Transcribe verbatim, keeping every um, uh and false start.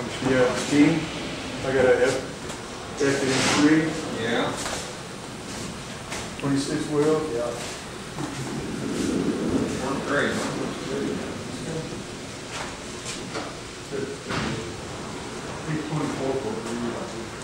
Yeah, G. I got a F. F in three. Yeah. Twenty-six wheels. Yeah. Worked great. Twenty-four.